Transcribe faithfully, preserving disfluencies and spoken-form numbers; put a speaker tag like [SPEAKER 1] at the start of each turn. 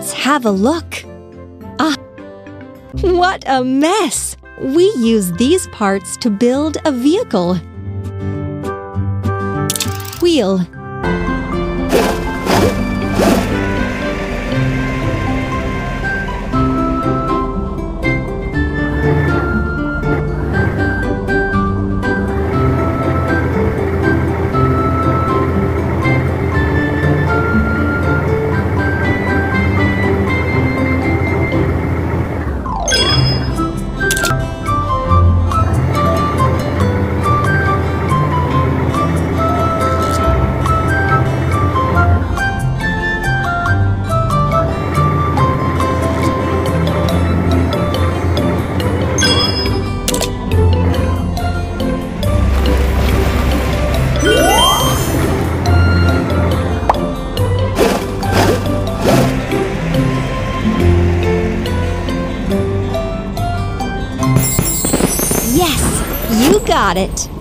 [SPEAKER 1] Let's have a look. Ah, what a mess! We use these parts to build a vehicle. Wheel. Yes, you got it.